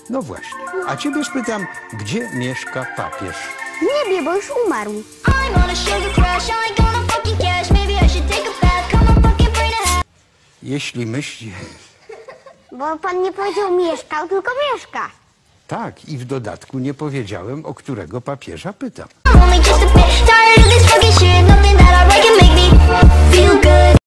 No właśnie. A ciebie spytam, gdzie mieszka papież? Nie wie, bo już umarł. I'm on a sugar crash, I ain't gonna fucking cash. Maybe I should take a bath, come on fucking bring a hat. Jeśli myśli... Bo pan nie powiedział mieszkał, tylko mieszka. Tak, i w dodatku nie powiedziałem, o którego papieża pytam. I'm only just a bit tired of this fucking shit. Nothing that I write can make me feel good.